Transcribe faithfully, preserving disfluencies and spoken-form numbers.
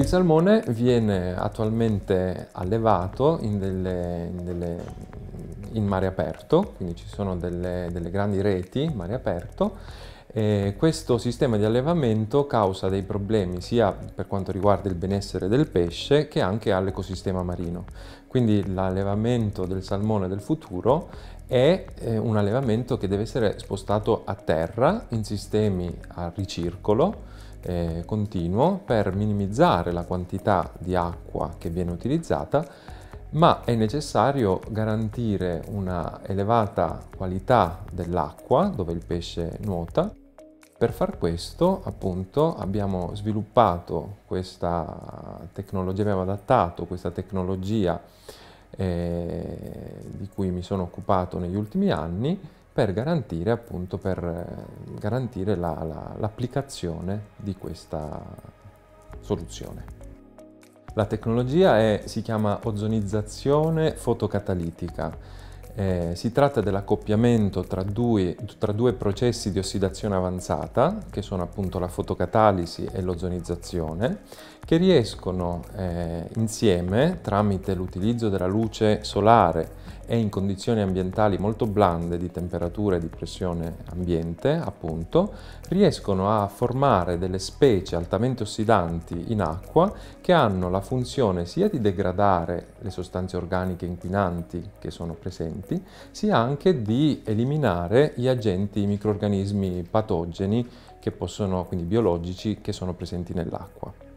salmone viene attualmente allevato in, delle, in, delle, in mare aperto, quindi ci sono delle, delle grandi reti in mare aperto. E questo sistema di allevamento causa dei problemi sia per quanto riguarda il benessere del pesce che anche all'ecosistema marino. Quindi l'allevamento del salmone del futuro è eh, un allevamento che deve essere spostato a terra in sistemi a ricircolo eh, continuo per minimizzare la quantità di acqua che viene utilizzata, ma è necessario garantire una elevata qualità dell'acqua dove il pesce nuota. Per far questo, appunto, abbiamo sviluppato questa tecnologia, abbiamo adattato questa tecnologia eh, di cui mi sono occupato negli ultimi anni per garantire, appunto, per eh, garantire la, la, l'applicazione di questa soluzione. La tecnologia è, si chiama ozonizzazione fotocatalitica. Eh, si tratta dell'accoppiamento tra due, tra due processi di ossidazione avanzata, che sono appunto la fotocatalisi e l'ozonizzazione, che riescono eh, insieme, tramite l'utilizzo della luce solare e in condizioni ambientali molto blande di temperatura e di pressione ambiente, appunto, riescono a formare delle specie altamente ossidanti in acqua che hanno la funzione sia di degradare le sostanze organiche inquinanti che sono presenti, sia anche di eliminare gli agenti, i microrganismi patogeni che possono, quindi biologici, che sono presenti nell'acqua.